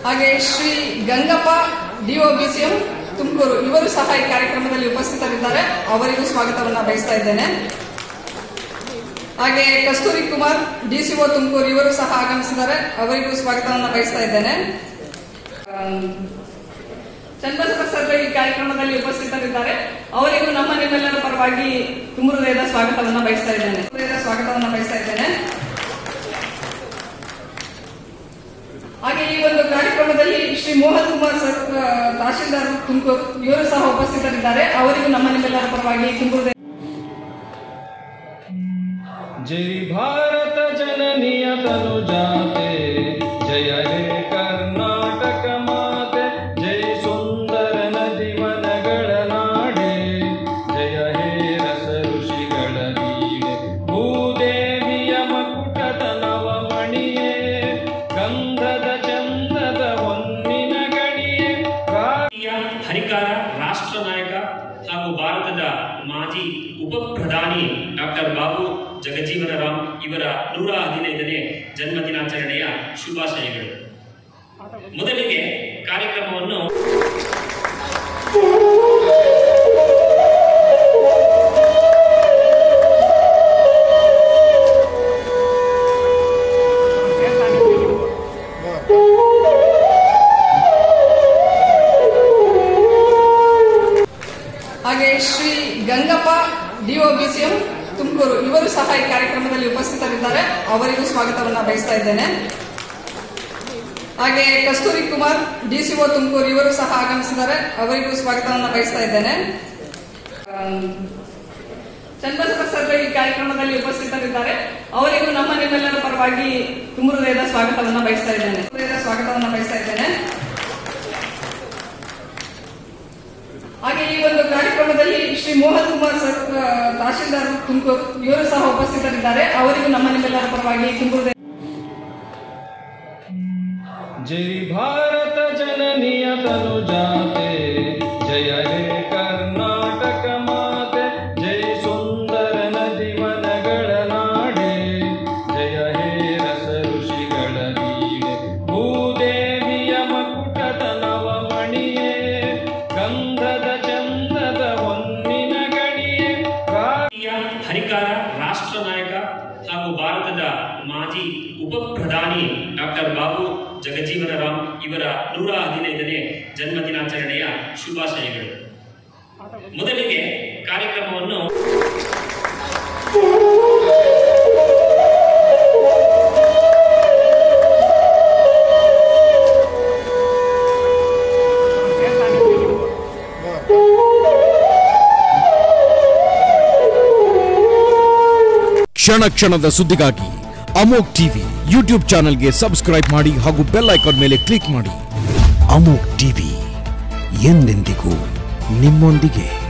ಹಾಗೆ ಶ್ರೀ ಗಂಗಪ್ಪ DOBCM ತುಮಕೂರು ಇವರು ಸಹ ಈ ಕಾರ್ಯಕ್ರಮದಲ್ಲಿ ಉಪಸ್ಥಿತರಿದ್ದಾರೆ. ಅವರಿಗೂ ಸ್ವಾಗತವನ್ನು ಬಯಸ್ತಾ ಇದ್ದೇನೆ. ಹಾಗೆ ಕಸ್ತೂರಿ ಕುಮಾರ್ DCO ತುಮಕೂರು ಇವರು ಸಹ ಆಗಮಿಸಿದ್ದಾರೆ. ಅವರಿಗೂ ಸ್ವಾಗತವನ್ನು ಬಯಸ್ತಾ ಇದ್ದೇನೆ. ಚನ್ನಬಸವ ಸರ್ ಈ ಕಾರ್ಯಕ್ರಮದಲ್ಲಿ ಉಪಸ್ಥಿತರಿದ್ದಾರೆ. ಅವರಿಗೂ ನಿಮ್ಮೆಲ್ಲರ ಪರವಾಗಿ ತುಂಬ ಹೃದಯದ ಸ್ವಾಗತವನ್ನು ಬಯಸ್ತಾ ಇದ್ದೇನೆ. ಹಾಗೆ ಈ ಒಂದು ಕಾರ್ಯಕ್ರಮದಲ್ಲಿ ಶ್ರೀ ಮೋಹನ್ ಕುಮಾರ್ ಸರ್ ತಹಶೀಲ್ದಾರ್ ತುಮಕೂರು ಇವರು ಸಹ ಉಪಸ್ಥಿತರಿದ್ದಾರೆ. ಅವರಿಗೂ ನಿಮ್ಮೆಲ್ಲರ ಪರವಾಗಿ ತುಂಬ ಹೃದಯ. जय भारत जननीय तनुजाते जय हे कर्नाटक माते जय सुंदर नदी वनಗಳ ನಾಡೆ जय हे रस ಋಷಿಗಳ ನೀಡೆ ಭೂದೇವಿಯ ಮಕುಟದ ನವಮಣಿಯೇ ಗಂಧದ ಚಂದದ ಹೊನ್ನಿನ ಗಣಿಯೇ ಹರಿಕಾರ ರಾಷ್ಟ್ರ ನಾಯಕ ಹಾಗೂ ಭಾರತದ ಮಾಜಿ ಉಪ ಪ್ರಧಾನಿ ಡಾಕ್ಟರ್ ಬಾಬು ಜಗಜೀವನ ರಾಮ್ ಇವರ 115ನೇ ಜನ್ಮದಿನಾಚರಣೆಯ ಶುಭಾಶಯಗಳು. ಮೊದಲಿಗೆ ಕಾರ್ಯಕ್ರಮವನ್ನು ಹಾಗೆ ಶ್ರೀ ಗಂಗಪ್ಪ DOBCM ತುಮಕೂರು ಇವರು ಸಹ ಈ ಕಾರ್ಯಕ್ರಮದಲ್ಲಿ ಉಪಸ್ಥಿತರಿದ್ದಾರೆ. ಅವರಿಗೂ ಸ್ವಾಗತವನ್ನು ಬಯಸ್ತಾ ಇದ್ದೇನೆ. ಹಾಗೆ ಕಸ್ತೂರಿ ಕುಮಾರ್ DCO ತುಮಕೂರು ಇವರು ಸಹ ಆಗಮಿಸಿದ್ದಾರೆ. ಅವರಿಗೂ ಸ್ವಾಗತವನ್ನು ಬಯಸ್ತಾ ಇದ್ದೇನೆ. ಚನ್ನಬಸವ ಸರ್ ಈ ಕಾರ್ಯಕ್ರಮದಲ್ಲಿ ಉಪಸ್ಥಿತರಿದ್ದಾರೆ. ಅವರಿಗೂ ನಿಮ್ಮೆಲ್ಲರ ಪರವಾಗಿ ತುಂಬ ಹೃದಯದ ಸ್ವಾಗತವನ್ನು ಬಯಸ್ತಾ ಇದ್ದೇನೆ. ಹಾಗೆ ಈ ಒಂದು ಕಾರ್ಯಕ್ರಮದಲ್ಲಿ ಶ್ರೀ ಮೋಹನ್ ಕುಮಾರ್ ಸರ್ ತಹಶೀಲ್ದಾರ್ ತುಮಕೂರು ಇವರು ಸಹ ಉಪಸ್ಥಿತರಿದ್ದಾರೆ. ಅವರಿಗೂ ನಿಮ್ಮೆಲ್ಲರ ಪರವಾಗಿ ತುಂಬ ಹೃದಯ. जय भारत जननीय तनुजाते जय हे कर्नाटक माते जय सुंदर नदी वनಗಳ ನಾಡೆ जय हे रस ಋಷಿಗಳ ನೀಡೆ ಭೂದೇವಿಯ ಮಕುಟದ ನವಮಣಿಯೇ ಗಂಧದ ಚಂದದ ಹೊನ್ನಿನ ಗಣಿಯೇ ಹರಿಕಾರ ರಾಷ್ಟ್ರ ನಾಯಕ ಹಾಗೂ ಭಾರತದ ಮಾಜಿ ಉಪ ಪ್ರಧಾನಿ ಡಾಕ್ಟರ್ ಬಾಬು ಜಗಜೀವನ ರಾಮ್ ಇವರ 115ನೇ ಜನ್ಮದಿನಾಚರಣೆಯ ಶುಭಾಶಯಗಳು. ಮೊದಲಿಗೆ ಕಾರ್ಯಕ್ರಮವನ್ನು ಕ್ಷಣ ಕ್ಷಣದ ಸುದ್ದಿಗಾಗಿ ಅಮೋಕ್ ಟಿವಿ ಯೂಟ್ಯೂಬ್ ಚಾನೆಲ್ಗೆ ಸಬ್ಸ್ಕ್ರೈಬ್ ಮಾಡಿ ಹಾಗೂ ಬೆಲ್ ಐಕಾನ್ ಮೇಲೆ ಕ್ಲಿಕ್ ಮಾಡಿ. ಅಮೋಕ್ ಟಿವಿ ಎಂದೆಂದಿಗೂ ನಿಮ್ಮೊಂದಿಗೆ.